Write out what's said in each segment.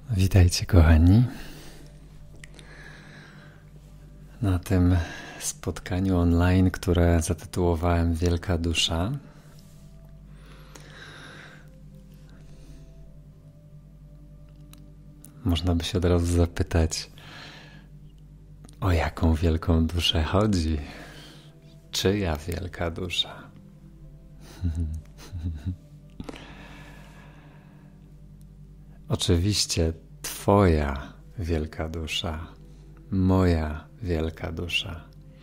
Witajcie kochani na tym spotkaniu online, które zatytułowałem Wielka Dusza. Można by się od razu zapytać, o jaką wielką duszę chodzi? Czyja wielka dusza? Oczywiście Twoja wielka dusza, moja wielka dusza.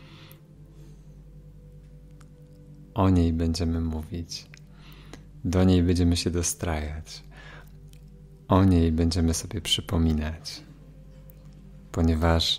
O niej będziemy mówić, do niej będziemy się dostrajać, o niej będziemy sobie przypominać, ponieważ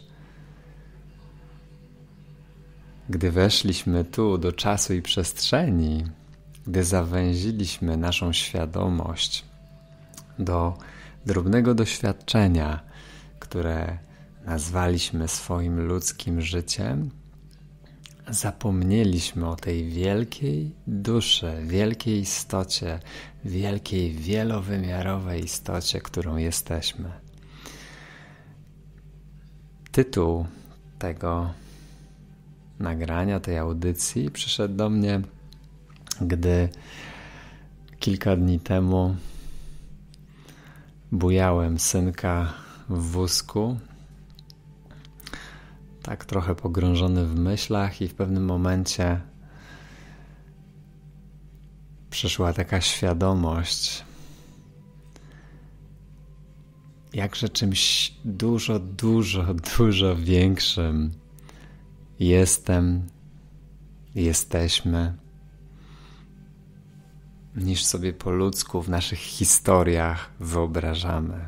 gdy weszliśmy tu do czasu i przestrzeni, gdy zawęziliśmy naszą świadomość do drobnego doświadczenia, które nazwaliśmy swoim ludzkim życiem, zapomnieliśmy o tej wielkiej duszy, wielkiej istocie, wielkiej, wielowymiarowej istocie, którą jesteśmy. Tytuł tego nagrania, tej audycji przyszedł do mnie, gdy kilka dni temu bujałem synka w wózku, tak trochę pogrążony w myślach, i w pewnym momencie przyszła taka świadomość, jakże czymś dużo, dużo, dużo większym jesteśmy, niż sobie po ludzku w naszych historiach wyobrażamy.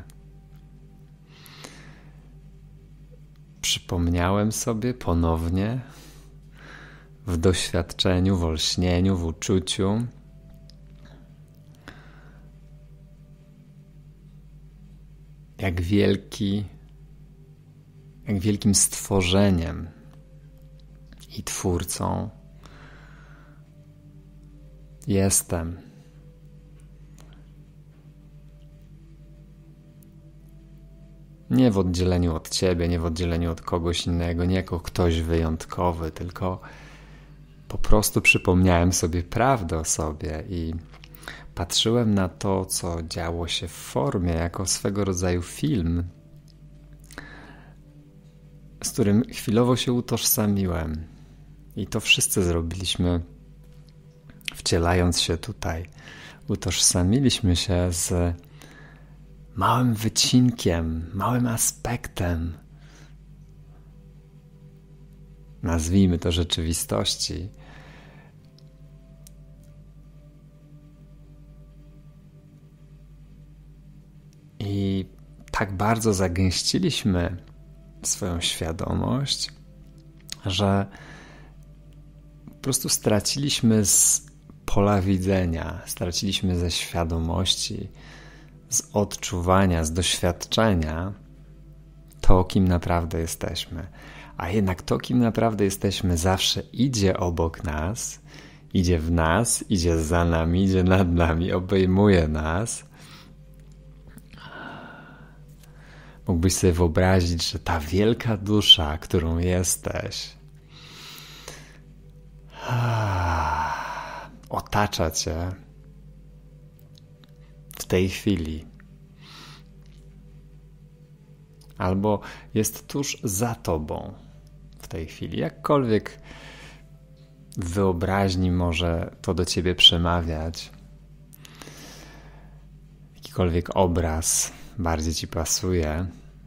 Przypomniałem sobie ponownie w doświadczeniu, w olśnieniu, w uczuciu, jak wielkim stworzeniem i twórcą jestem. Nie w oddzieleniu od Ciebie, nie w oddzieleniu od kogoś innego, nie jako ktoś wyjątkowy, tylko po prostu przypomniałem sobie prawdę o sobie i patrzyłem na to, co działo się w formie, jako swego rodzaju film, z którym chwilowo się utożsamiłem. I to wszyscy zrobiliśmy, wcielając się tutaj. Utożsamiliśmy się z małym wycinkiem, małym aspektem, nazwijmy to, rzeczywistości. I tak bardzo zagęściliśmy swoją świadomość, że po prostu straciliśmy z pola widzenia, straciliśmy ze świadomości, z odczuwania, z doświadczenia to, kim naprawdę jesteśmy. A jednak to, kim naprawdę jesteśmy, zawsze idzie obok nas, idzie w nas, idzie za nami, idzie nad nami, obejmuje nas. Mógłbyś sobie wyobrazić, że ta wielka dusza, którą jesteś, otacza cię w tej chwili. Albo jest tuż za tobą w tej chwili. Jakkolwiek w wyobraźni może to do ciebie przemawiać, jakikolwiek obraz bardziej ci pasuje,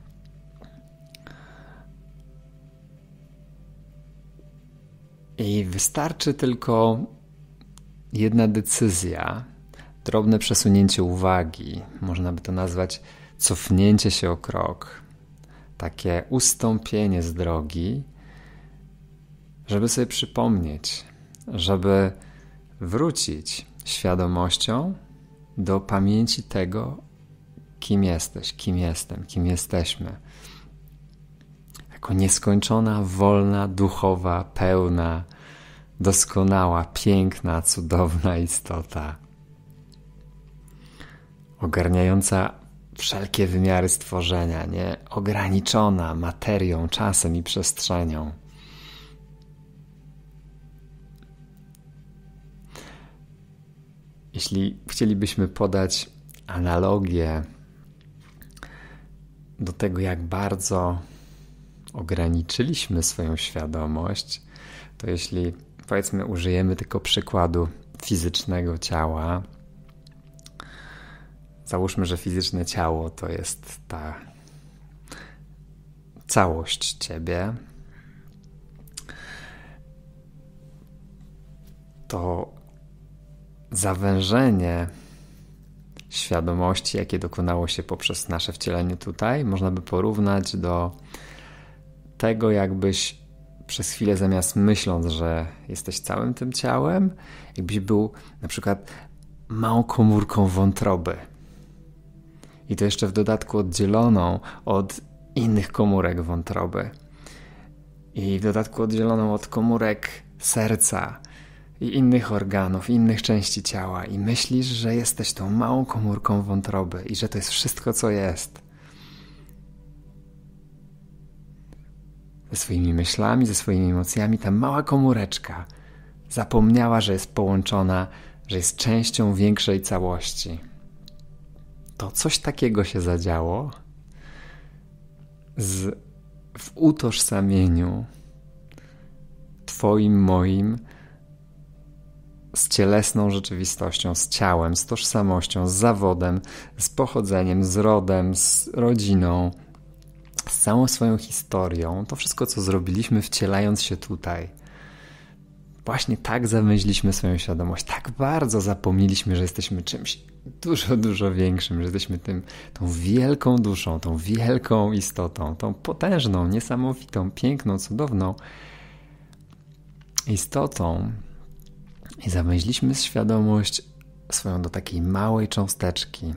i wystarczy tylko jedna decyzja, drobne przesunięcie uwagi, można by to nazwać cofnięcie się o krok, takie ustąpienie z drogi, żeby sobie przypomnieć, żeby wrócić świadomością do pamięci tego, kim jesteś, kim jestem, kim jesteśmy. Jako nieskończona, wolna, duchowa, pełna, doskonała, piękna, cudowna istota, ogarniająca wszelkie wymiary stworzenia, nie? Ograniczona materią, czasem i przestrzenią. Jeśli chcielibyśmy podać analogię do tego, jak bardzo ograniczyliśmy swoją świadomość, to jeśli, powiedzmy, użyjemy tylko przykładu fizycznego ciała, załóżmy, że fizyczne ciało to jest ta całość ciebie, to zawężenie świadomości, jakie dokonało się poprzez nasze wcielenie tutaj, można by porównać do tego, jakbyś przez chwilę zamiast myśląc, że jesteś całym tym ciałem, jakbyś był na przykład małą komórką wątroby. I to jeszcze w dodatku oddzieloną od innych komórek wątroby. I w dodatku oddzieloną od komórek serca i innych organów, innych części ciała. I myślisz, że jesteś tą małą komórką wątroby i że to jest wszystko, co jest. Ze swoimi myślami, ze swoimi emocjami, ta mała komóreczka zapomniała, że jest połączona, że jest częścią większej całości. To coś takiego się zadziało w utożsamieniu twoim, moim z cielesną rzeczywistością, z ciałem, z tożsamością, z zawodem, z pochodzeniem, z rodem, z rodziną, z całą swoją historią. To wszystko, co zrobiliśmy, wcielając się tutaj. Właśnie tak zawęźliśmy swoją świadomość. Tak bardzo zapomnieliśmy, że jesteśmy czymś dużo, dużo większym, że jesteśmy tą wielką duszą, tą wielką istotą, tą potężną, niesamowitą, piękną, cudowną istotą. I zawęźliśmy świadomość swoją do takiej małej cząsteczki,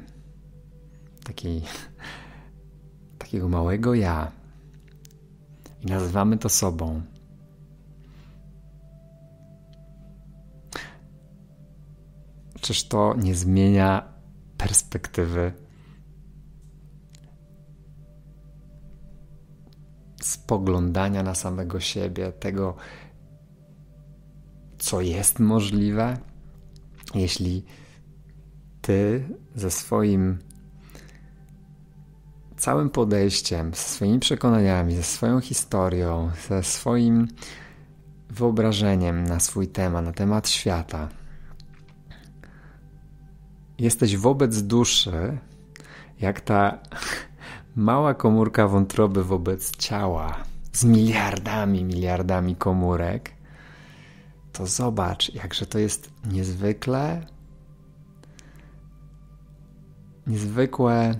takiego małego ja. I nazywamy to sobą. Czyż to nie zmienia perspektywy spoglądania na samego siebie, tego, co jest możliwe, jeśli ty ze swoim całym podejściem, ze swoimi przekonaniami, ze swoją historią, ze swoim wyobrażeniem na swój temat, na temat świata, jesteś wobec duszy, jak ta mała komórka wątroby wobec ciała z miliardami komórek, to zobacz, jakże to jest niezwykłe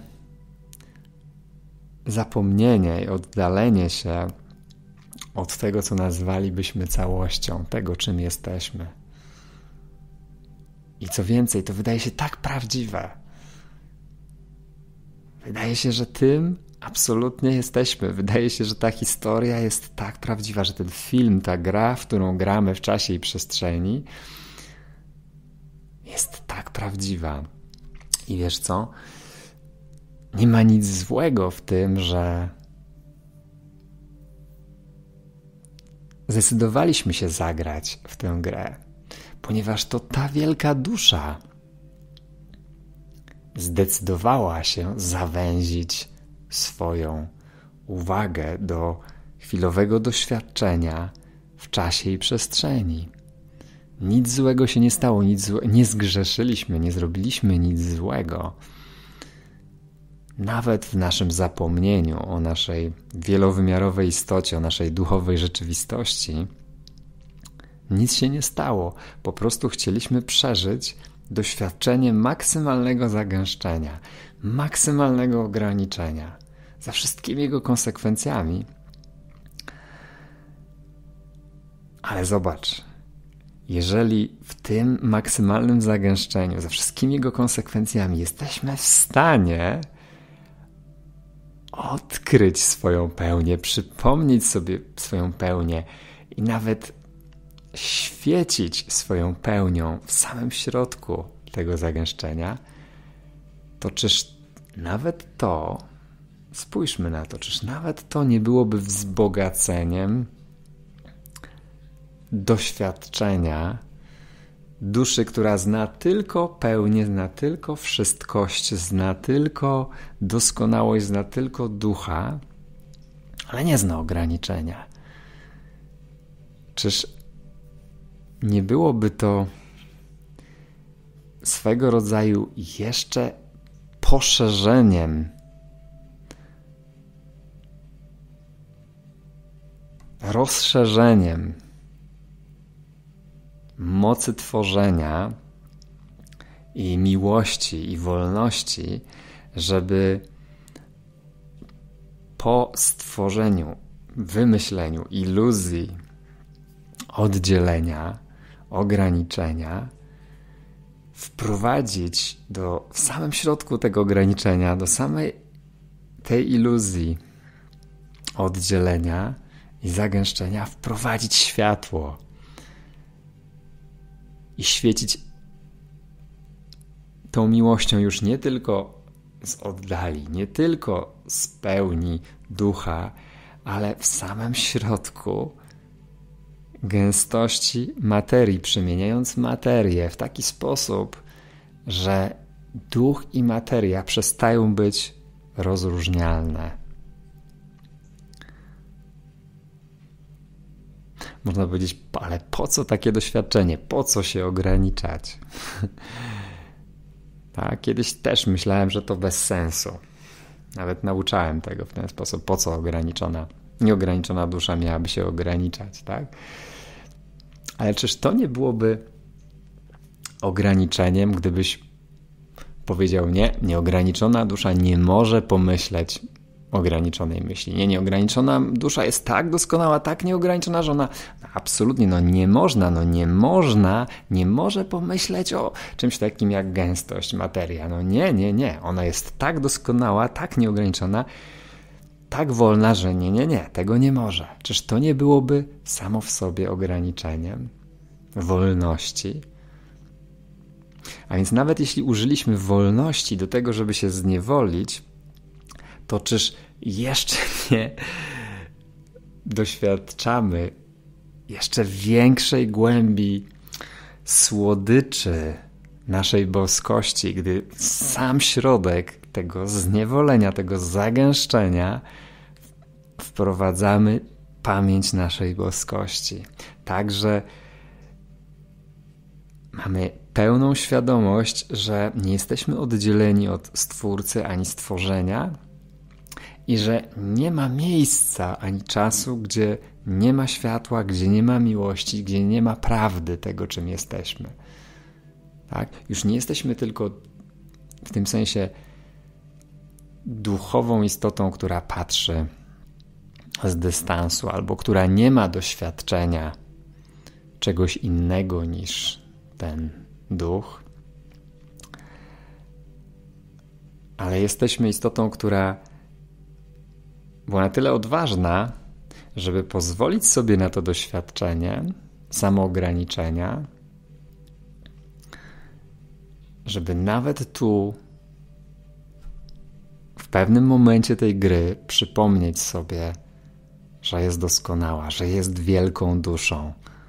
zapomnienie i oddalenie się od tego, co nazwalibyśmy całością, tego, czym jesteśmy. I co więcej, to wydaje się tak prawdziwe. Wydaje się, że tym absolutnie jesteśmy. Wydaje się, że ta historia jest tak prawdziwa, że ten film, ta gra, w którą gramy w czasie i przestrzeni, jest tak prawdziwa. I wiesz co? Nie ma nic złego w tym, że zdecydowaliśmy się zagrać w tę grę, ponieważ to ta wielka dusza zdecydowała się zawęzić swoją uwagę do chwilowego doświadczenia w czasie i przestrzeni. Nic złego się nie stało, nie zgrzeszyliśmy, nie zrobiliśmy nic złego. Nawet w naszym zapomnieniu o naszej wielowymiarowej istocie, o naszej duchowej rzeczywistości, nic się nie stało. Po prostu chcieliśmy przeżyć doświadczenie maksymalnego zagęszczenia, maksymalnego ograniczenia, za wszystkimi jego konsekwencjami. Ale zobacz, jeżeli w tym maksymalnym zagęszczeniu, za wszystkimi jego konsekwencjami jesteśmy w stanie odkryć swoją pełnię, przypomnieć sobie swoją pełnię i nawet świecić swoją pełnią w samym środku tego zagęszczenia, to czyż nawet to, spójrzmy na to, czyż nawet to nie byłoby wzbogaceniem doświadczenia duszy, która zna tylko pełnię, zna tylko wszystkość, zna tylko doskonałość, zna tylko ducha, ale nie zna ograniczenia. Czyż nie byłoby to swego rodzaju jeszcze poszerzeniem rozszerzeniem mocy tworzenia i miłości i wolności, żeby po stworzeniu, wymyśleniu iluzji oddzielenia, ograniczenia, wprowadzić w samym środku tego ograniczenia, do samej tej iluzji oddzielenia i zagęszczenia, wprowadzić światło i świecić tą miłością już nie tylko z oddali, nie tylko z pełni ducha, ale w samym środku gęstości materii, przemieniając materię w taki sposób, że duch i materia przestają być rozróżnialne. Można powiedzieć, ale po co takie doświadczenie? Po co się ograniczać? Tak, kiedyś też myślałem, że to bez sensu. Nawet nauczałem tego w ten sposób. Po co nieograniczona dusza miałaby się ograniczać, tak? Ale czyż to nie byłoby ograniczeniem, gdybyś powiedział nie, nieograniczona dusza nie może pomyśleć ograniczonej myśli. Nieograniczona dusza jest tak doskonała, tak nieograniczona, że ona absolutnie nie może pomyśleć o czymś takim jak gęstość, materia. Nie. Ona jest tak doskonała, tak nieograniczona, tak wolna, że nie, tego nie może. Czyż to nie byłoby samo w sobie ograniczeniem wolności? A więc nawet jeśli użyliśmy wolności do tego, żeby się zniewolić, to czyż jeszcze nie doświadczamy jeszcze większej głębi słodyczy naszej boskości, gdy sam środek tego zniewolenia, tego zagęszczenia wprowadzamy pamięć naszej boskości. Także mamy pełną świadomość, że nie jesteśmy oddzieleni od Stwórcy ani stworzenia i że nie ma miejsca ani czasu, gdzie nie ma światła, gdzie nie ma miłości, gdzie nie ma prawdy tego, czym jesteśmy. Tak? Już nie jesteśmy tylko w tym sensie duchową istotą, która patrzy z dystansu albo która nie ma doświadczenia czegoś innego niż ten duch, ale jesteśmy istotą, która była na tyle odważna, żeby pozwolić sobie na to doświadczenie samoograniczenia, żeby nawet tu w pewnym momencie tej gry przypomnieć sobie, że jest doskonała, że jest wielką duszą.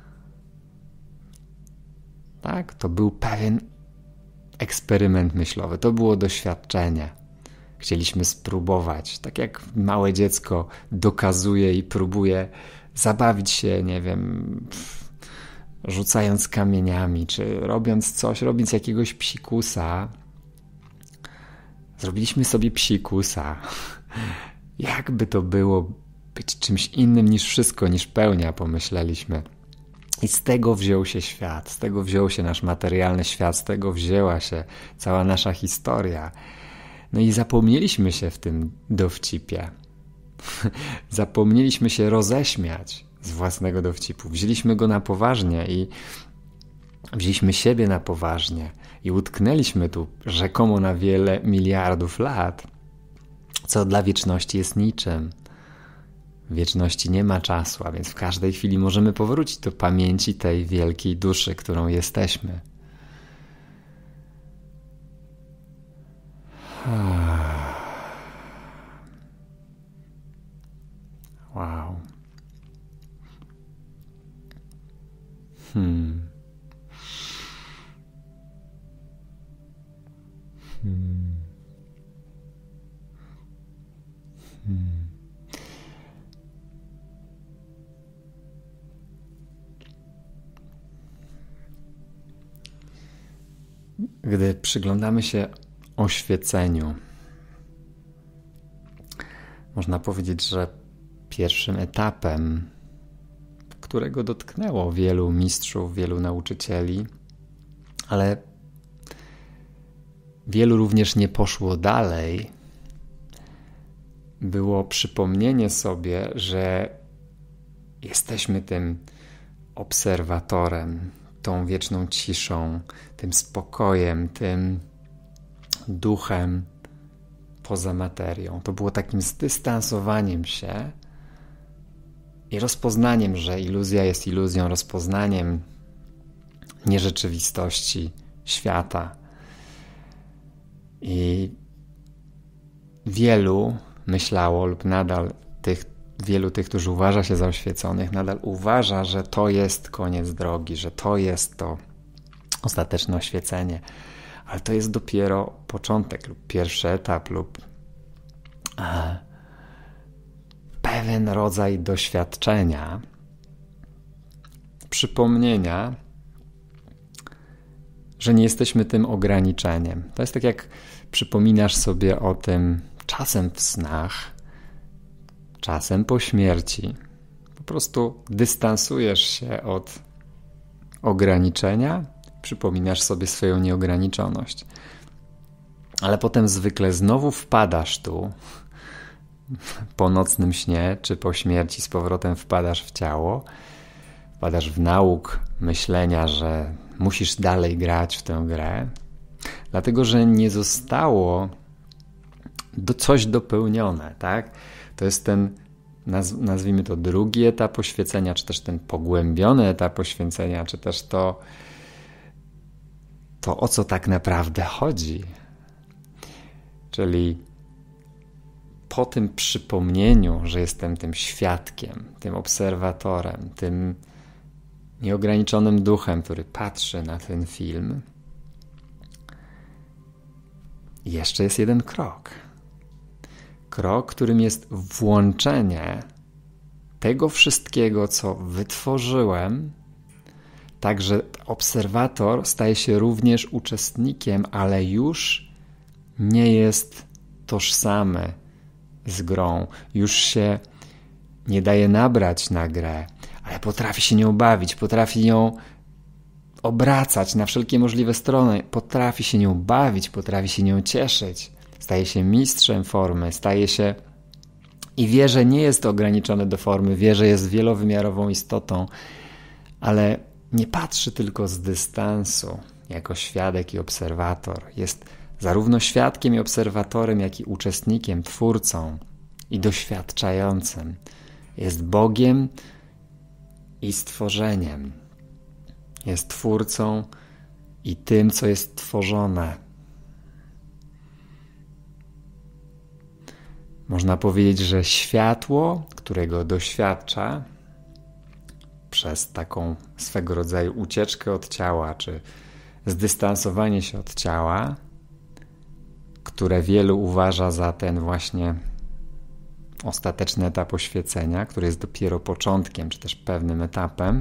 Tak? To był pewien eksperyment myślowy, to było doświadczenie. Chcieliśmy spróbować, tak jak małe dziecko dokazuje i próbuje zabawić się, nie wiem, rzucając kamieniami, czy robiąc jakiegoś psikusa. Zrobiliśmy sobie psikusa. Jakby to było być czymś innym niż wszystko, niż pełnia, pomyśleliśmy. I z tego wziął się świat, z tego wziął się nasz materialny świat, z tego wzięła się cała nasza historia. No i zapomnieliśmy się w tym dowcipie. Zapomnieliśmy się roześmiać z własnego dowcipu. Wzięliśmy go na poważnie i wzięliśmy siebie na poważnie i utknęliśmy tu rzekomo na wiele miliardów lat, co dla wieczności jest niczym. W wieczności nie ma czasu, a więc w każdej chwili możemy powrócić do pamięci tej wielkiej duszy, którą jesteśmy. Wow. Gdy przyglądamy się oświeceniu, można powiedzieć, że pierwszym etapem, którego dotknęło wielu mistrzów, wielu nauczycieli, ale wielu również nie poszło dalej, było przypomnienie sobie, że jesteśmy tym obserwatorem, tą wieczną ciszą, tym spokojem, tym duchem poza materią. To było takim zdystansowaniem się i rozpoznaniem, że iluzja jest iluzją, rozpoznaniem nierzeczywistości świata. I wielu myślało lub nadal wielu tych, którzy uważa się za oświeconych, nadal uważa, że to jest koniec drogi, że to jest to ostateczne oświecenie. Ale to jest dopiero początek lub pierwszy etap lub pewien rodzaj doświadczenia, przypomnienia, że nie jesteśmy tym ograniczeniem. To jest tak, jak przypominasz sobie o tym czasem w snach, czasem po śmierci. Po prostu dystansujesz się od ograniczenia, przypominasz sobie swoją nieograniczoność. Ale potem zwykle znowu wpadasz tu, po nocnym śnie, czy po śmierci z powrotem wpadasz w ciało, wpadasz w nauk myślenia, że musisz dalej grać w tę grę, dlatego że nie zostało coś dopełnione, tak? To jest ten, nazwijmy to, drugi etap oświecenia, czy też ten pogłębiony etap oświecenia, czy też to o co tak naprawdę chodzi. Czyli po tym przypomnieniu, że jestem tym świadkiem, tym obserwatorem, tym nieograniczonym duchem, który patrzy na ten film, jeszcze jest jeden krok. Krok, którym jest włączenie tego wszystkiego, co wytworzyłem, tak że obserwator staje się również uczestnikiem, ale już nie jest tożsamy z grą. Już się nie daje nabrać na grę, ale potrafi się nią bawić, potrafi ją obracać na wszelkie możliwe strony, potrafi się nią bawić, potrafi się nią cieszyć. Staje się mistrzem formy, staje się i wie, że nie jest ograniczony do formy, wie, że jest wielowymiarową istotą, ale nie patrzy tylko z dystansu jako świadek i obserwator. Jest zarówno świadkiem i obserwatorem, jak i uczestnikiem, twórcą i doświadczającym. Jest Bogiem i stworzeniem. Jest twórcą i tym, co jest tworzone. Można powiedzieć, że światło, którego doświadcza przez taką swego rodzaju ucieczkę od ciała, czy zdystansowanie się od ciała, które wielu uważa za ten właśnie ostateczny etap oświecenia, który jest dopiero początkiem, czy też pewnym etapem,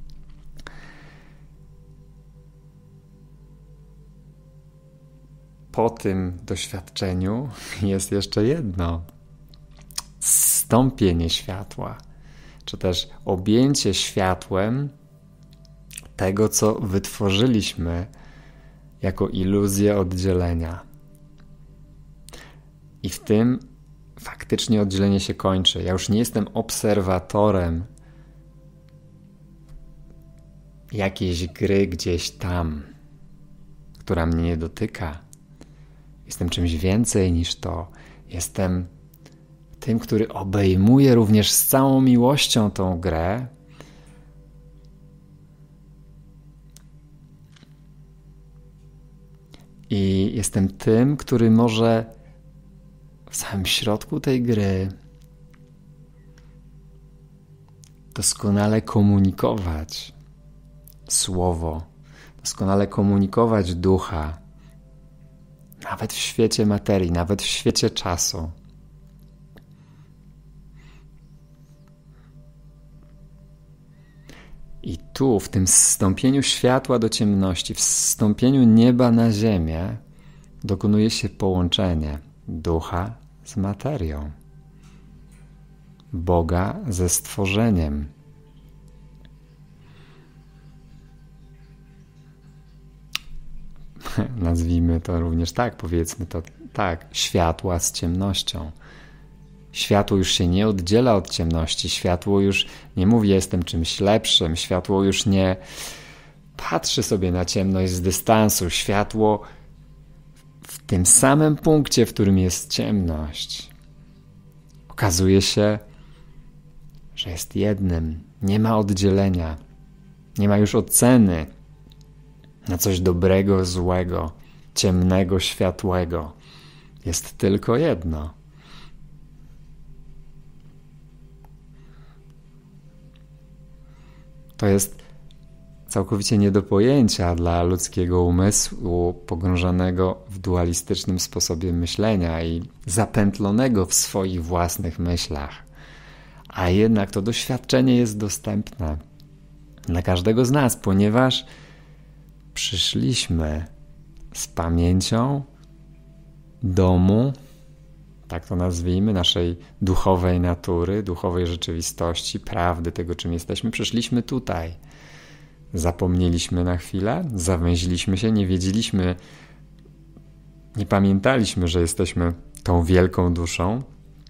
po tym doświadczeniu jest jeszcze jedno: zstąpienie światła, czy też objęcie światłem tego, co wytworzyliśmy jako iluzję oddzielenia. I w tym faktycznie oddzielenie się kończy. Ja już nie jestem obserwatorem jakiejś gry gdzieś tam, która mnie nie dotyka. Jestem czymś więcej niż to. Jestem tym, który obejmuje również z całą miłością tą grę. I jestem tym, który może w samym środku tej gry doskonale komunikować słowo, doskonale komunikować ducha, nawet w świecie materii, nawet w świecie czasu. I tu, w tym zstąpieniu światła do ciemności, w zstąpieniu nieba na ziemię, dokonuje się połączenie ducha z materią, Boga ze stworzeniem. Nazwijmy to również tak, powiedzmy to tak, światła z ciemnością. Światło już się nie oddziela od ciemności, światło już nie mówi, jestem czymś lepszym, światło już nie patrzy sobie na ciemność z dystansu, światło w tym samym punkcie, w którym jest ciemność. Okazuje się, że jest jednym, nie ma oddzielenia, nie ma już oceny na coś dobrego, złego, ciemnego, światłego. Jest tylko jedno. To jest całkowicie nie do pojęcia dla ludzkiego umysłu pogrążonego w dualistycznym sposobie myślenia i zapętlonego w swoich własnych myślach. A jednak to doświadczenie jest dostępne dla każdego z nas, ponieważ przyszliśmy z pamięcią domu, tak to nazwijmy, naszej duchowej natury, duchowej rzeczywistości, prawdy tego, czym jesteśmy. Przyszliśmy tutaj. Zapomnieliśmy na chwilę, zawęziliśmy się, nie wiedzieliśmy, nie pamiętaliśmy, że jesteśmy tą wielką duszą.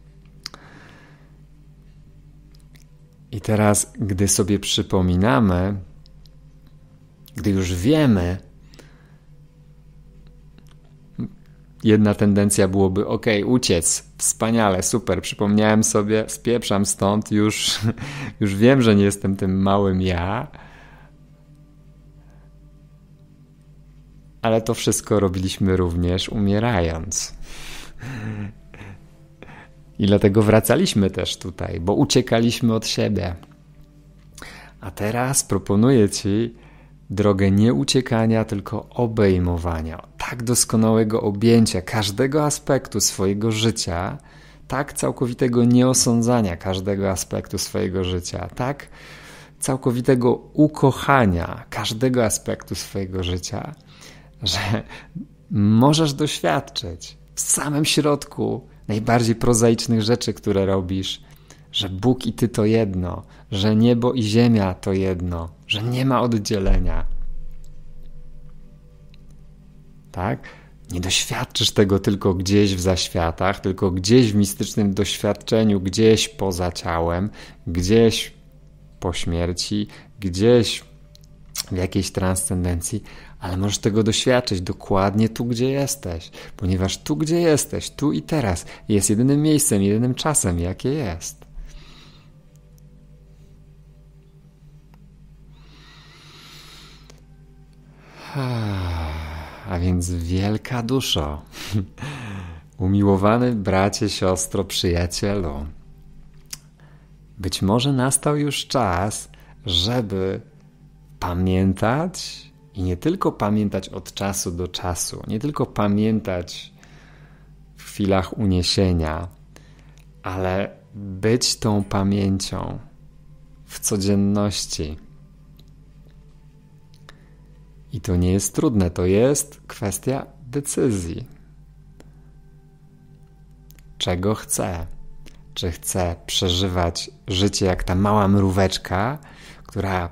I teraz, gdy sobie przypominamy, gdy już wiemy, jedna tendencja byłoby, uciec, wspaniale, super, przypomniałem sobie, spieprzam stąd, już wiem, że nie jestem tym małym ja, ale to wszystko robiliśmy również umierając. I dlatego wracaliśmy też tutaj, bo uciekaliśmy od siebie. A teraz proponuję Ci drogę nie uciekania, tylko obejmowania, tak doskonałego objęcia każdego aspektu swojego życia, tak całkowitego nieosądzania każdego aspektu swojego życia, tak całkowitego ukochania każdego aspektu swojego życia, że możesz doświadczyć w samym środku najbardziej prozaicznych rzeczy, które robisz, że Bóg i Ty to jedno, że niebo i ziemia to jedno, że nie ma oddzielenia. Tak? Nie doświadczysz tego tylko gdzieś w zaświatach, tylko gdzieś w mistycznym doświadczeniu, gdzieś poza ciałem, gdzieś po śmierci, gdzieś w jakiejś transcendencji, ale możesz tego doświadczyć dokładnie tu, gdzie jesteś, ponieważ tu, gdzie jesteś, tu i teraz jest jedynym miejscem, jedynym czasem, jakie jest. A więc wielka duszo, umiłowany bracie, siostro, przyjacielu, być może nastał już czas, żeby pamiętać i nie tylko pamiętać od czasu do czasu, nie tylko pamiętać w chwilach uniesienia, ale być tą pamięcią w codzienności. I to nie jest trudne, to jest kwestia decyzji. Czego chcę? Czy chcę przeżywać życie jak ta mała mróweczka, która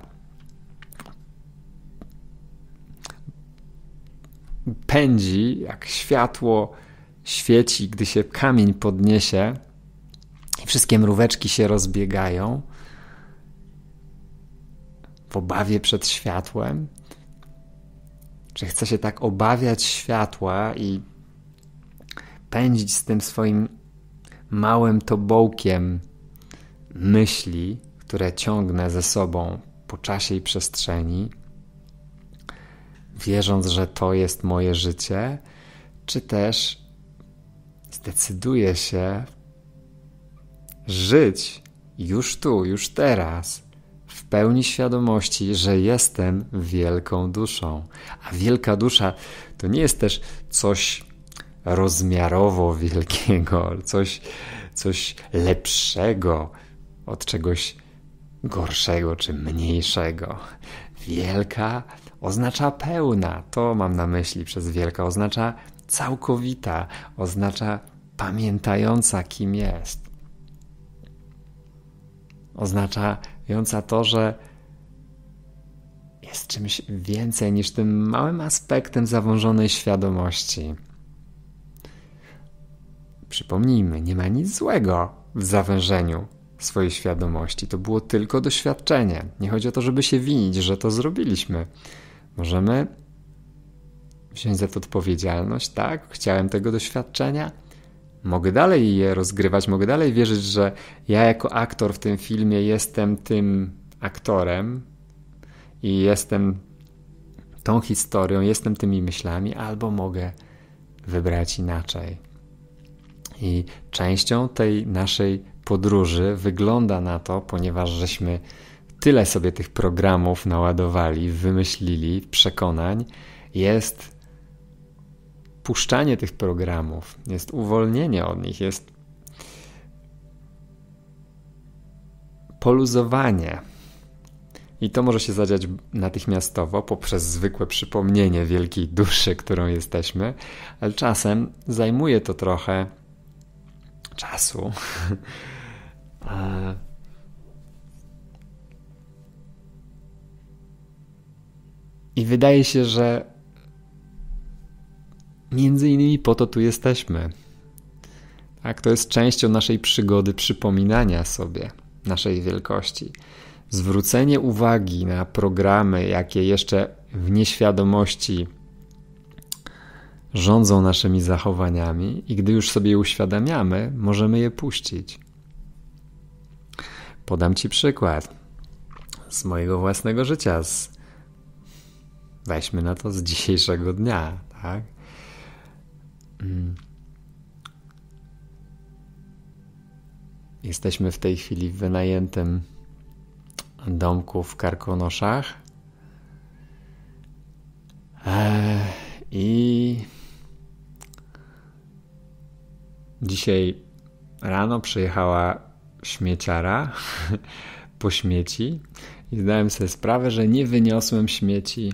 pędzi, jak światło świeci, gdy się kamień podniesie i wszystkie mróweczki się rozbiegają w obawie przed światłem? Czy chcę się tak obawiać światła i pędzić z tym swoim małym tobołkiem myśli, które ciągnę ze sobą po czasie i przestrzeni, wierząc, że to jest moje życie, czy też zdecyduję się żyć już tu, już teraz, w pełni świadomości, że jestem wielką duszą. A wielka dusza to nie jest też coś rozmiarowo wielkiego, coś lepszego od czegoś gorszego czy mniejszego. Wielka oznacza pełna. To mam na myśli przez wielka. Oznacza całkowita. Oznacza pamiętająca, kim jest. Oznaczająca to, że jest czymś więcej niż tym małym aspektem zawężonej świadomości. Przypomnijmy, nie ma nic złego w zawężeniu swojej świadomości. To było tylko doświadczenie. Nie chodzi o to, żeby się winić, że to zrobiliśmy. Możemy wziąć za to odpowiedzialność, tak? Chciałem tego doświadczenia. Mogę dalej je rozgrywać, mogę dalej wierzyć, że ja jako aktor w tym filmie jestem tym aktorem i jestem tą historią, jestem tymi myślami, albo mogę wybrać inaczej. I częścią tej naszej podróży wygląda na to, ponieważ żeśmy tyle sobie tych programów naładowali, wymyślili, przekonań, jest puszczanie tych programów, jest uwolnienie od nich, jest poluzowanie. I to może się zadziać natychmiastowo poprzez zwykłe przypomnienie wielkiej duszy, którą jesteśmy, ale czasem zajmuje to trochę czasu. I wydaje się, że między innymi po to tu jesteśmy. Tak, to jest częścią naszej przygody przypominania sobie naszej wielkości. Zwrócenie uwagi na programy, jakie jeszcze w nieświadomości rządzą naszymi zachowaniami i gdy już sobie je uświadamiamy, możemy je puścić. Podam Ci przykład z mojego własnego życia. Weźmy na to z dzisiejszego dnia, tak? Jesteśmy w tej chwili w wynajętym domku w Karkonoszach i dzisiaj rano przyjechała śmieciara po śmieci i zdałem sobie sprawę, że nie wyniosłem śmieci,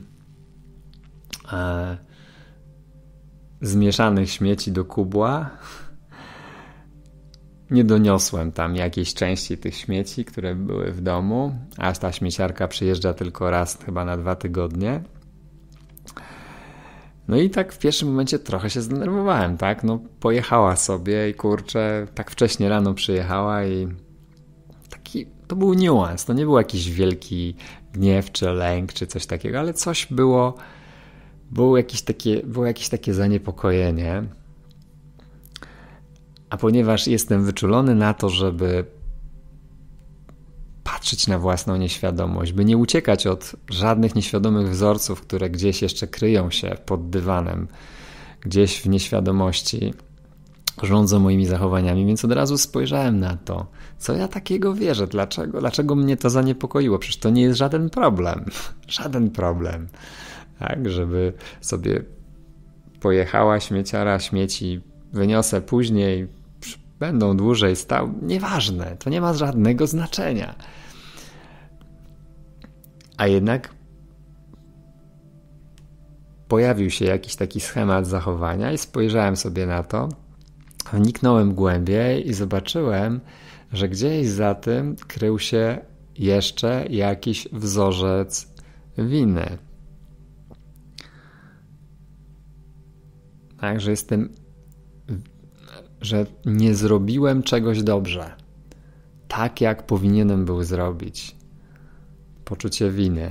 zmieszanych śmieci do kubła. Nie doniosłem tam jakiejś części tych śmieci, które były w domu, a ta śmieciarka przyjeżdża tylko raz chyba na 2 tygodnie. No i tak w pierwszym momencie trochę się zdenerwowałem, tak? No pojechała sobie i kurczę, tak wcześnie rano przyjechała i to był niuans, to nie był jakiś wielki gniew czy lęk czy coś takiego, ale coś było jakieś takie zaniepokojenie. A ponieważ jestem wyczulony na to, żeby patrzeć na własną nieświadomość, by nie uciekać od żadnych nieświadomych wzorców, które gdzieś jeszcze kryją się pod dywanem, gdzieś w nieświadomości, rządzą moimi zachowaniami, więc od razu spojrzałem na to, co ja takiego wierzę, dlaczego mnie to zaniepokoiło, przecież to nie jest żaden problem, żaden problem, tak, żeby sobie pojechała śmieciara, śmieci wyniosę później, będą dłużej stał, nieważne, to nie ma żadnego znaczenia. A jednak pojawił się jakiś taki schemat zachowania i spojrzałem sobie na to, wniknąłem głębiej i zobaczyłem, że gdzieś za tym krył się jeszcze jakiś wzorzec winy. Tak, że nie zrobiłem czegoś dobrze, tak jak powinienem był zrobić. Poczucie winy.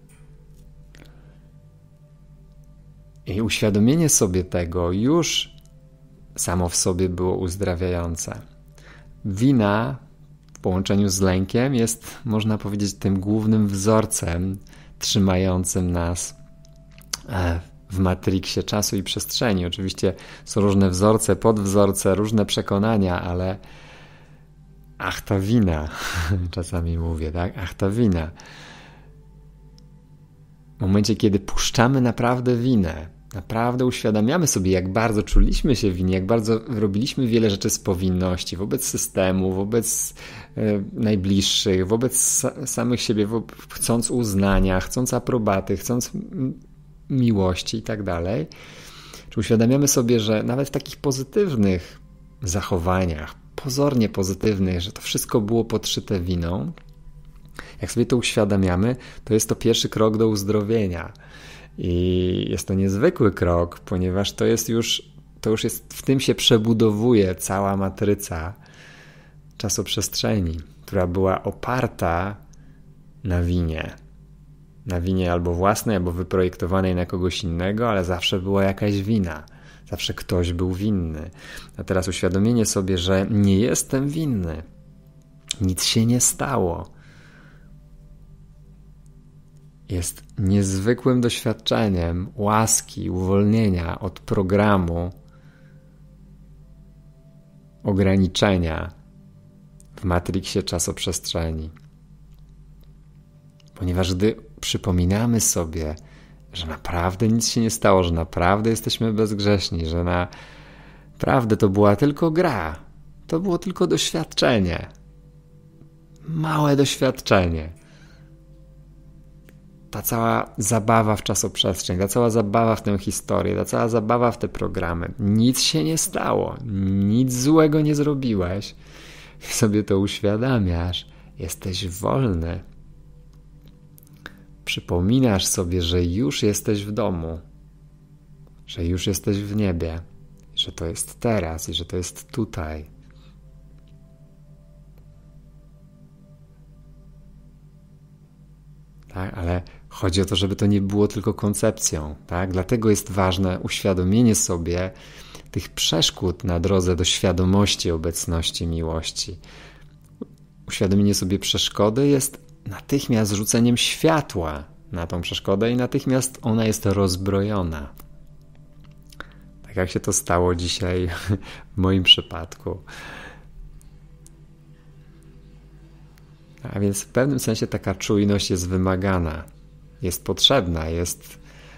I uświadomienie sobie tego już samo w sobie było uzdrawiające. Wina w połączeniu z lękiem jest, można powiedzieć, tym głównym wzorcem trzymającym nas w matriksie czasu i przestrzeni. Oczywiście są różne wzorce, podwzorce, różne przekonania, ach ta wina, czasami mówię, tak? Ach ta wina. W momencie, kiedy puszczamy naprawdę winę, naprawdę uświadamiamy sobie, jak bardzo czuliśmy się winni, jak bardzo robiliśmy wiele rzeczy z powinności wobec systemu, wobec najbliższych, wobec samych siebie, chcąc uznania, chcąc aprobaty, chcąc miłości i tak dalej. Czy uświadamiamy sobie, że nawet w takich pozytywnych zachowaniach, pozornie pozytywnych, że to wszystko było podszyte winą, jak sobie to uświadamiamy, to jest to pierwszy krok do uzdrowienia. I jest to niezwykły krok, ponieważ to już jest, w tym się przebudowuje cała matryca czasoprzestrzeni, która była oparta na winie. Na winie albo własnej, albo wyprojektowanej na kogoś innego, ale zawsze była jakaś wina. Zawsze ktoś był winny. A teraz uświadomienie sobie, że nie jestem winny. Nic się nie stało. Jest niezwykłym doświadczeniem łaski, uwolnienia od programu ograniczenia w matriksie czasoprzestrzeni. Ponieważ gdy przypominamy sobie, że naprawdę nic się nie stało, że naprawdę jesteśmy bezgrzeszni, że naprawdę to była tylko gra, to było tylko doświadczenie, małe doświadczenie. Ta cała zabawa w czasoprzestrzeń, ta cała zabawa w tę historię, ta cała zabawa w te programy. Nic się nie stało, nic złego nie zrobiłeś. I sobie to uświadamiasz, jesteś wolny. Przypominasz sobie, że już jesteś w domu, że już jesteś w niebie, że to jest teraz i że to jest tutaj. Tak, ale chodzi o to, żeby to nie było tylko koncepcją. Tak? Dlatego jest ważne uświadomienie sobie tych przeszkód na drodze do świadomości obecności miłości. Uświadomienie sobie przeszkody jest natychmiast rzuceniem światła na tą przeszkodę i natychmiast ona jest rozbrojona. Tak jak się to stało dzisiaj w moim przypadku. A więc w pewnym sensie taka czujność jest wymagana, jest potrzebna, jest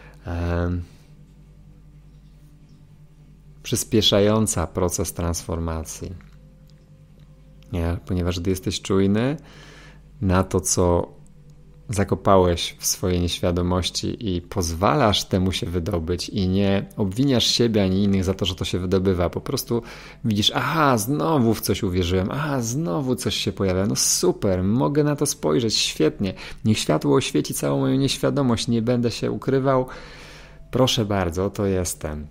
przyspieszająca proces transformacji. Nie? Ponieważ gdy jesteś czujny na to, co zakopałeś w swojej nieświadomości i pozwalasz temu się wydobyć i nie obwiniasz siebie ani innych za to, że to się wydobywa. Po prostu widzisz, aha, znowu w coś uwierzyłem, aha, znowu coś się pojawia, no super, mogę na to spojrzeć, świetnie. Niech światło oświeci całą moją nieświadomość, nie będę się ukrywał. Proszę bardzo, to jestem.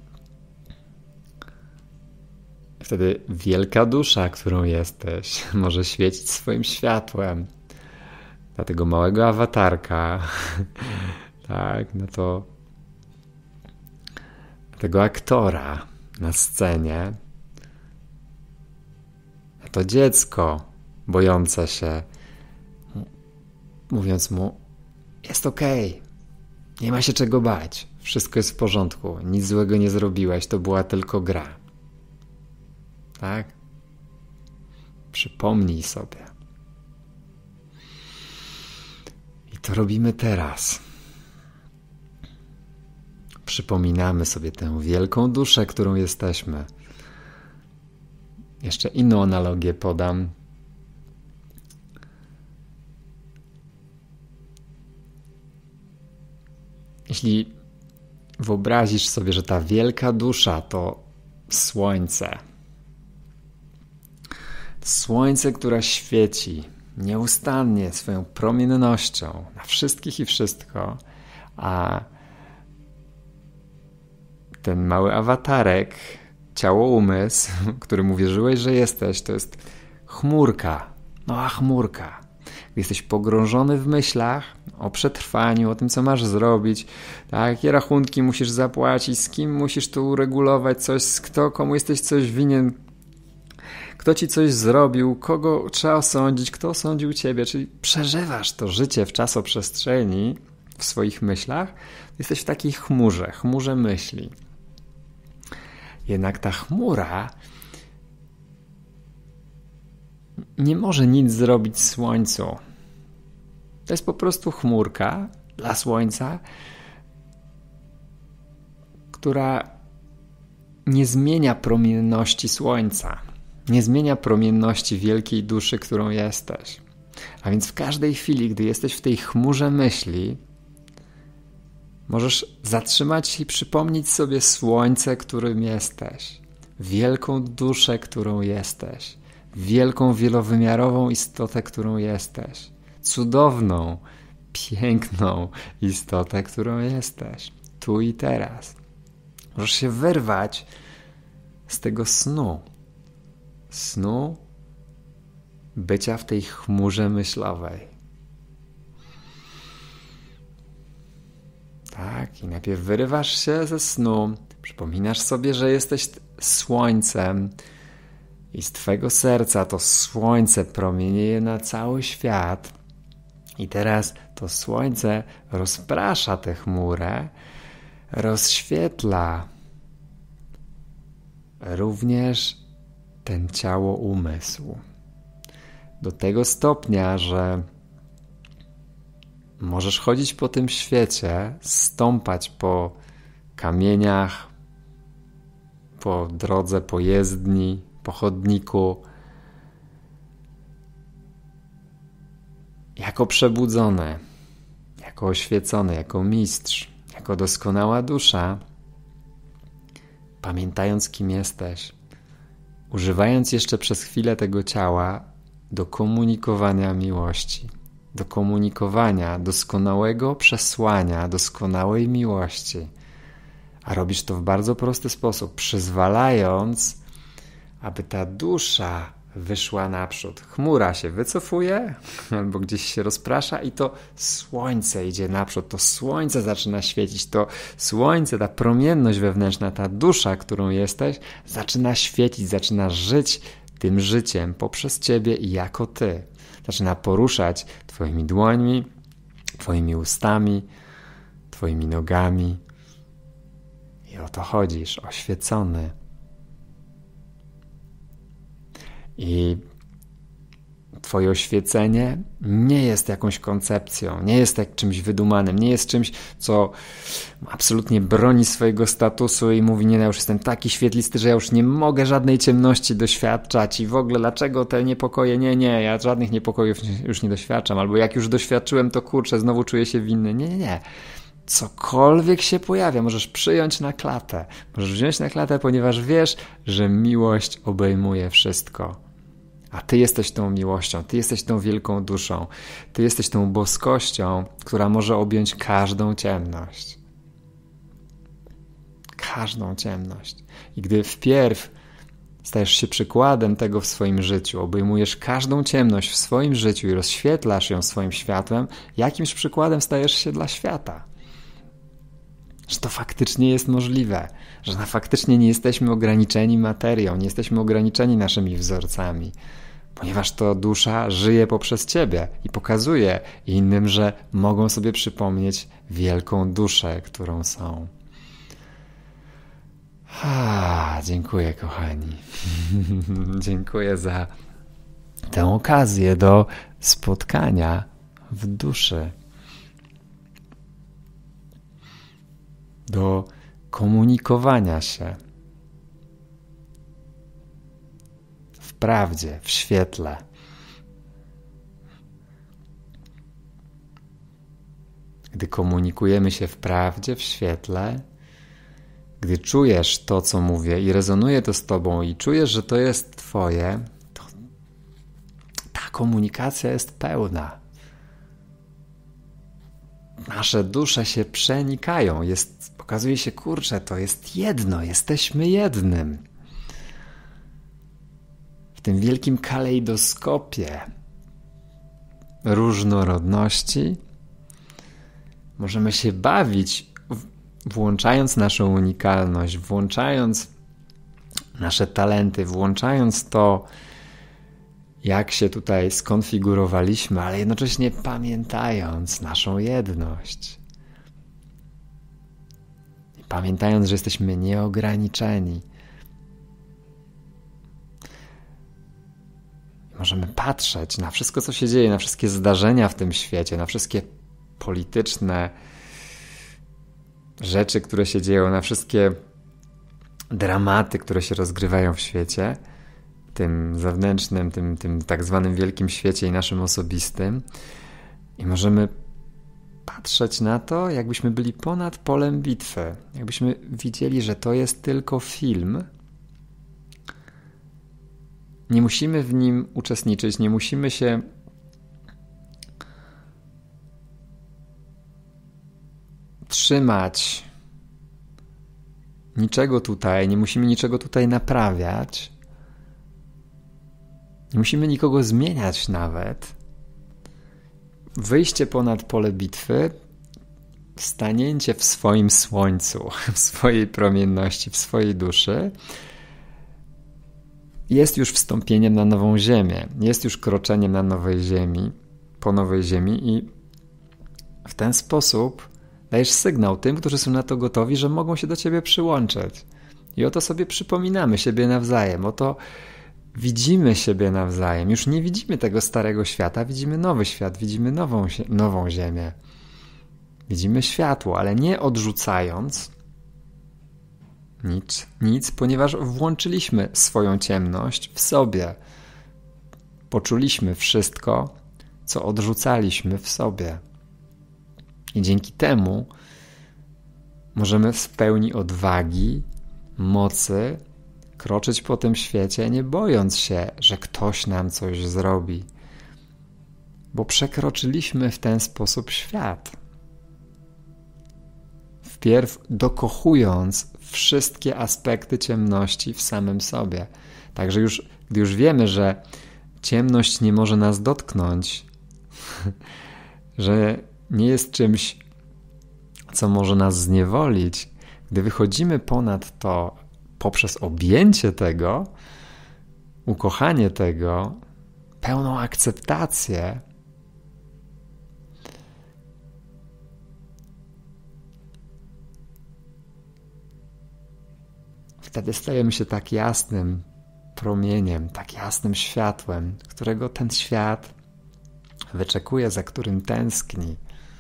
Wtedy wielka dusza, którą jesteś, może świecić swoim światłem. Dla tego małego awatarka, tak, no to tego aktora na scenie, to dziecko bojące się, mówiąc mu, jest okej, nie ma się czego bać, wszystko jest w porządku, nic złego nie zrobiłeś, to była tylko gra. Tak? Przypomnij sobie. I to robimy teraz. Przypominamy sobie tę wielką duszę, którą jesteśmy. Jeszcze inną analogię podam. Jeśli wyobrazisz sobie, że ta wielka dusza to słońce. Słońce, która świeci nieustannie swoją promiennością na wszystkich i wszystko, a ten mały awatarek, ciało, umysł, którym uwierzyłeś, że jesteś, to jest chmurka, mała chmurka. Jesteś pogrążony w myślach o przetrwaniu, o tym, co masz zrobić, tak? Jakie rachunki musisz zapłacić, z kim musisz tu uregulować coś, komu jesteś coś winien, kto ci coś zrobił, kogo trzeba osądzić, kto osądził ciebie, czyli przeżywasz to życie w czasoprzestrzeni, w swoich myślach, jesteś w takiej chmurze myśli. Jednak ta chmura nie może nic zrobić słońcu. To jest po prostu chmurka dla słońca, która nie zmienia promienności słońca. Nie zmienia promienności wielkiej duszy, którą jesteś. A więc w każdej chwili, gdy jesteś w tej chmurze myśli, możesz zatrzymać się i przypomnieć sobie słońce, którym jesteś. Wielką duszę, którą jesteś. Wielką, wielowymiarową istotę, którą jesteś. Cudowną, piękną istotę, którą jesteś. Tu i teraz. Możesz się wyrwać z tego snu. Snu bycia w tej chmurze myślowej. Tak, i najpierw wyrywasz się ze snu, przypominasz sobie, że jesteś słońcem i z twego serca to słońce promienieje na cały świat. I teraz to słońce rozprasza tę chmurę, rozświetla również ten ciało umysł. Do tego stopnia, że możesz chodzić po tym świecie, stąpać po kamieniach, po drodze, po jezdni, po chodniku, jako przebudzony, jako oświecony, jako mistrz, jako doskonała dusza, pamiętając, kim jesteś, używając jeszcze przez chwilę tego ciała do komunikowania miłości, do komunikowania doskonałego przesłania, doskonałej miłości. A robisz to w bardzo prosty sposób, przyzwalając, aby ta dusza wyszła naprzód. Chmura się wycofuje albo gdzieś się rozprasza i to słońce idzie naprzód. To słońce zaczyna świecić. To słońce, ta promienność wewnętrzna, ta dusza, którą jesteś, zaczyna świecić, zaczyna żyć tym życiem poprzez ciebie i jako ty. Zaczyna poruszać twoimi dłońmi, twoimi ustami, twoimi nogami. I o to chodzisz, oświecony. I twoje oświecenie nie jest jakąś koncepcją, nie jest jak czymś wydumanym, nie jest czymś, co absolutnie broni swojego statusu i mówi, nie, ja już jestem taki świetlisty, że ja już nie mogę żadnej ciemności doświadczać i w ogóle dlaczego te niepokoje, nie, ja żadnych niepokojów już nie doświadczam, albo jak już doświadczyłem, to kurczę, znowu czuję się winny. Nie. Cokolwiek się pojawia, możesz przyjąć na klatę. Możesz wziąć na klatę, ponieważ wiesz, że miłość obejmuje wszystko. A ty jesteś tą miłością, ty jesteś tą wielką duszą, ty jesteś tą boskością, która może objąć każdą ciemność. Każdą ciemność. I gdy wpierw stajesz się przykładem tego w swoim życiu, obejmujesz każdą ciemność w swoim życiu i rozświetlasz ją swoim światłem, jakimś przykładem stajesz się dla świata. Że to faktycznie jest możliwe, że faktycznie nie jesteśmy ograniczeni materią, nie jesteśmy ograniczeni naszymi wzorcami, ponieważ to dusza żyje poprzez ciebie i pokazuje innym, że mogą sobie przypomnieć wielką duszę, którą są. Dziękuję, kochani. Dziękuję za tę okazję do spotkania w duszy. Do komunikowania się w prawdzie, w świetle. Gdy komunikujemy się w prawdzie, w świetle, gdy czujesz to, co mówię i rezonuje to z tobą i czujesz, że to jest twoje, to ta komunikacja jest pełna. Nasze dusze się przenikają. Okazuje się, kurczę, to jest jedno, jesteśmy jednym. W tym wielkim kalejdoskopie różnorodności możemy się bawić, włączając naszą unikalność, włączając nasze talenty, włączając to, jak się tutaj skonfigurowaliśmy, ale jednocześnie pamiętając naszą jedność. I pamiętając, że jesteśmy nieograniczeni. Możemy patrzeć na wszystko, co się dzieje, na wszystkie zdarzenia w tym świecie, na wszystkie polityczne rzeczy, które się dzieją, na wszystkie dramaty, które się rozgrywają w świecie, tym zewnętrznym, tym tak zwanym wielkim świecie i naszym osobistym. I możemy patrzeć na to, jakbyśmy byli ponad polem bitwy. Jakbyśmy widzieli, że to jest tylko film. Nie musimy w nim uczestniczyć, nie musimy się trzymać niczego tutaj, nie musimy niczego tutaj naprawiać. Nie musimy nikogo zmieniać nawet. Wyjście ponad pole bitwy, stanięcie w swoim słońcu, w swojej promienności, w swojej duszy jest już wstąpieniem na nową ziemię, jest już kroczeniem na nowej ziemi, po nowej ziemi i w ten sposób dajesz sygnał tym, którzy są na to gotowi, że mogą się do ciebie przyłączyć. I oto sobie przypominamy siebie nawzajem, oto widzimy siebie nawzajem. Już nie widzimy tego starego świata, widzimy nowy świat, widzimy nową ziemię. Widzimy światło, ale nie odrzucając nic, ponieważ włączyliśmy swoją ciemność w sobie. Poczuliśmy wszystko, co odrzucaliśmy w sobie. I dzięki temu możemy w pełni odwagi, mocy kroczyć po tym świecie, nie bojąc się, że ktoś nam coś zrobi. Bo przekroczyliśmy w ten sposób świat. Wpierw dokochując wszystkie aspekty ciemności w samym sobie. Także gdy już wiemy, że ciemność nie może nas dotknąć, że nie jest czymś, co może nas zniewolić, gdy wychodzimy ponad to poprzez objęcie tego, ukochanie tego, pełną akceptację, wtedy stajemy się tak jasnym promieniem, tak jasnym światłem, którego ten świat wyczekuje, za którym tęskni.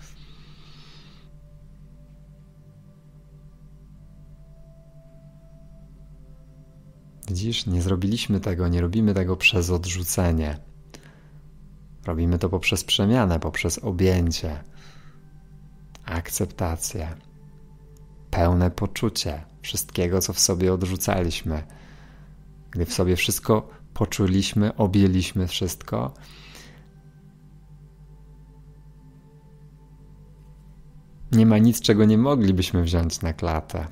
Widzisz, nie zrobiliśmy tego, nie robimy tego przez odrzucenie. Robimy to poprzez przemianę, poprzez objęcie, akceptację, pełne poczucie wszystkiego, co w sobie odrzucaliśmy. Gdy w sobie wszystko poczuliśmy, objęliśmy wszystko, nie ma nic, czego nie moglibyśmy wziąć na klatę.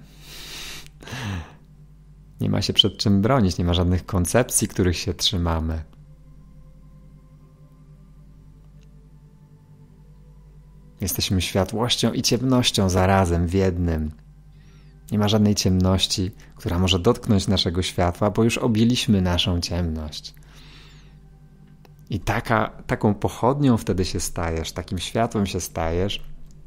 Nie ma się przed czym bronić, nie ma żadnych koncepcji, których się trzymamy. Jesteśmy światłością i ciemnością zarazem w jednym. Nie ma żadnej ciemności, która może dotknąć naszego światła, bo już objęliśmy naszą ciemność. I taką pochodnią wtedy się stajesz, takim światłem się stajesz,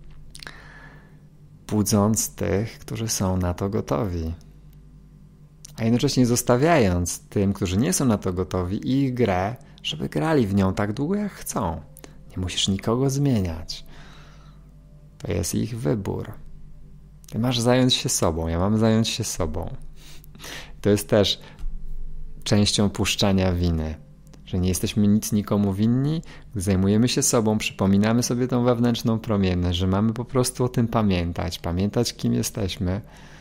budząc tych, którzy są na to gotowi. A jednocześnie zostawiając tym, którzy nie są na to gotowi, ich grę, żeby grali w nią tak długo, jak chcą. Nie musisz nikogo zmieniać. To jest ich wybór. Ty masz zająć się sobą, ja mam zająć się sobą. To jest też częścią puszczania winy, że nie jesteśmy nic nikomu winni, gdy zajmujemy się sobą, przypominamy sobie tą wewnętrzną promienność, że mamy po prostu o tym pamiętać kim jesteśmy.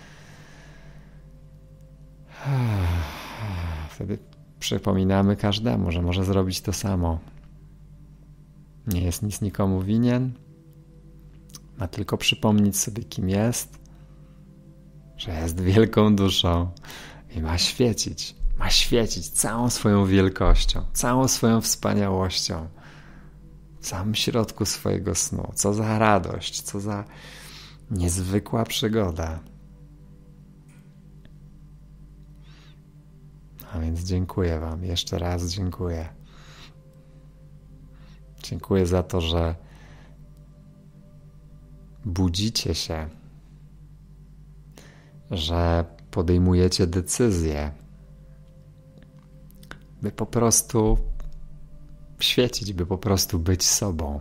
Wtedy przypominamy każdemu, że może zrobić to samo. Nie jest nic nikomu winien, ma tylko przypomnieć sobie, kim jest, że jest wielką duszą i ma świecić całą swoją wielkością, całą swoją wspaniałością w samym środku swojego snu. Co za radość, co za niezwykła przygoda. A więc dziękuję Wam, jeszcze raz dziękuję. Dziękuję za to, że budzicie się, że podejmujecie decyzje, by po prostu świecić, by po prostu być sobą.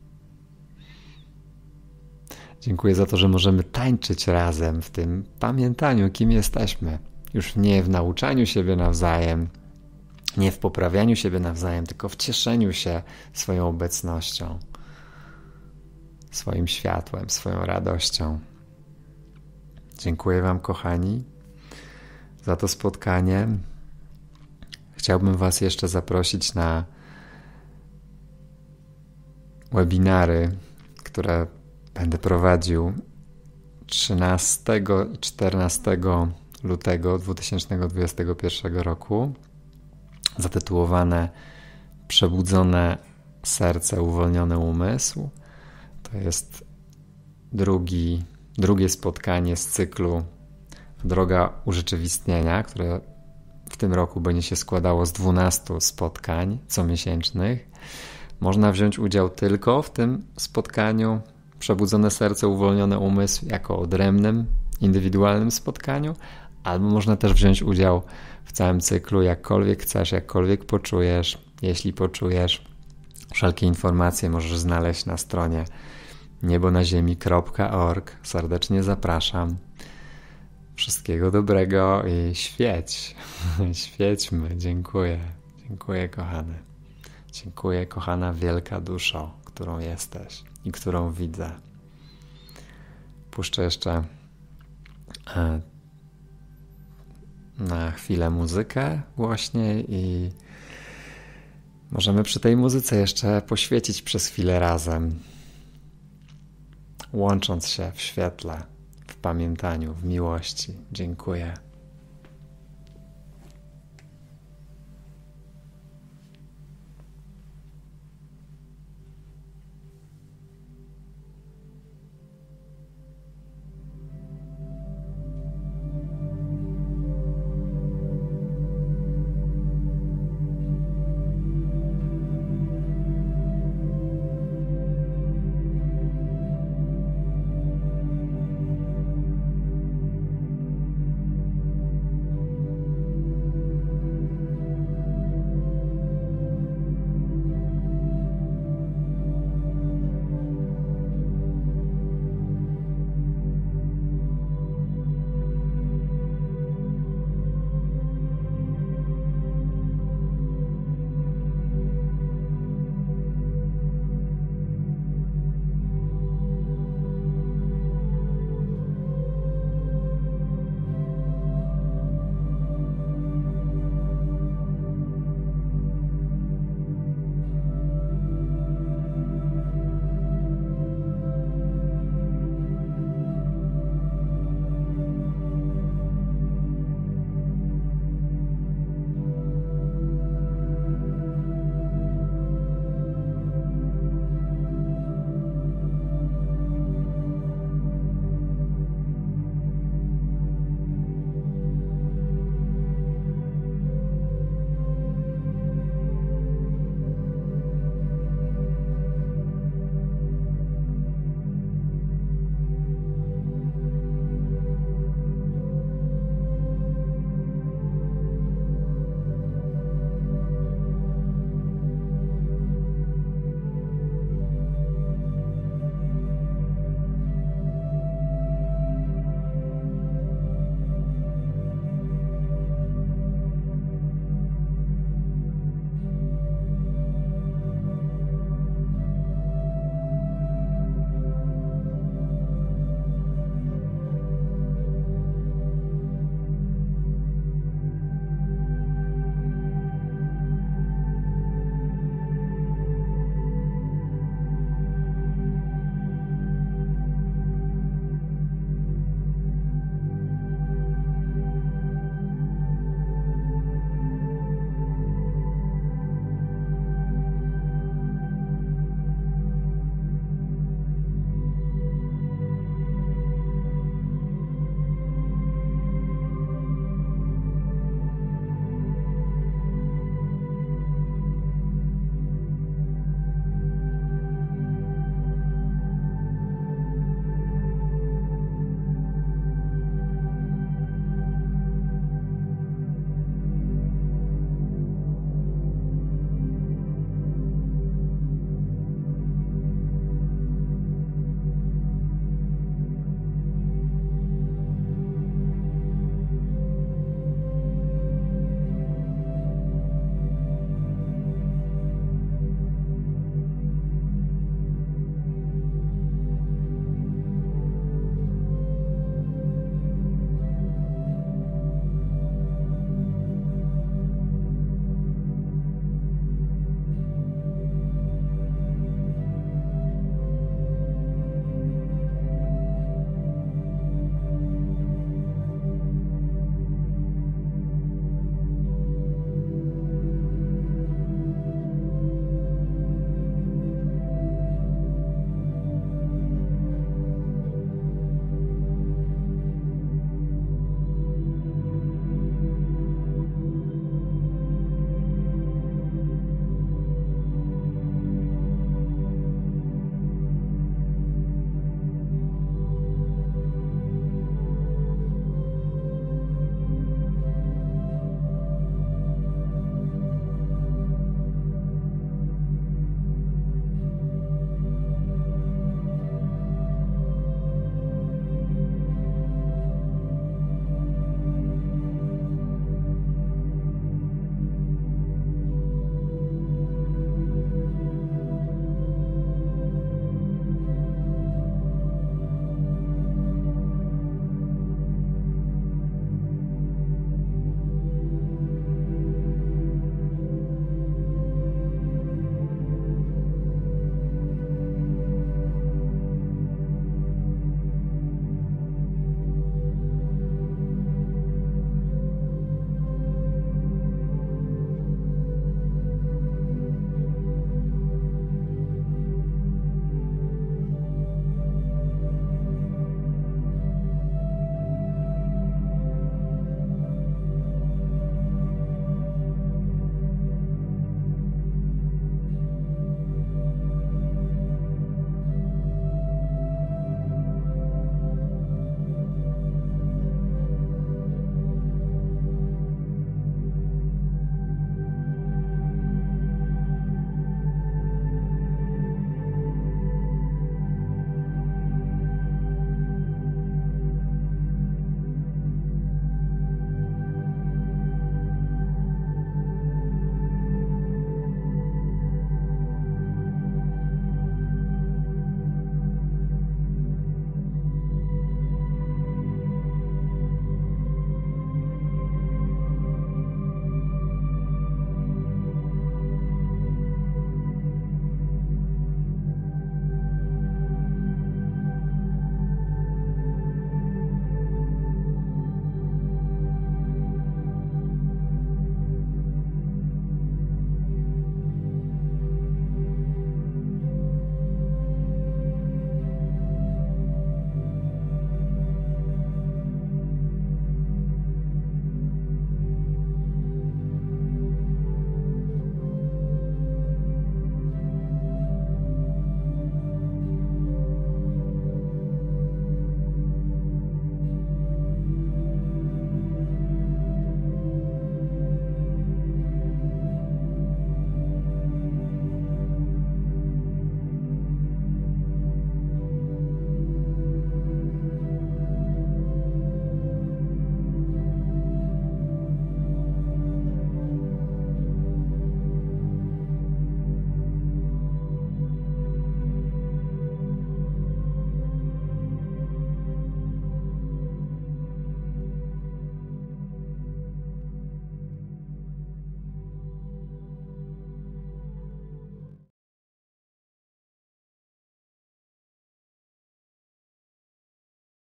Dziękuję za to, że możemy tańczyć razem w tym pamiętaniu, kim jesteśmy. Już nie w nauczaniu siebie nawzajem, nie w poprawianiu siebie nawzajem, tylko w cieszeniu się swoją obecnością, swoim światłem, swoją radością. Dziękuję Wam, kochani, za to spotkanie. Chciałbym Was jeszcze zaprosić na webinary, które będę prowadził 13 i 14 lutego 2021 roku, zatytułowane Przebudzone serce, uwolniony umysł. To jest drugie spotkanie z cyklu Droga Urzeczywistnienia, które w tym roku będzie się składało z 12 spotkań comiesięcznych. Można wziąć udział tylko w tym spotkaniu Przebudzone serce, uwolniony umysł jako odrębnym, indywidualnym spotkaniu, albo można też wziąć udział w całym cyklu, jakkolwiek chcesz, jakkolwiek poczujesz. Jeśli poczujesz, wszelkie informacje możesz znaleźć na stronie niebonaziemi.org. Serdecznie zapraszam. Wszystkiego dobrego i świeć. Świećmy. Dziękuję. Dziękuję, kochany. Dziękuję, kochana wielka duszo, którą jesteś i którą widzę. Puszczę jeszcze na chwilę muzykę głośniej i możemy przy tej muzyce jeszcze poświecić przez chwilę razem, łącząc się w świetle, w pamiętaniu, w miłości. Dziękuję.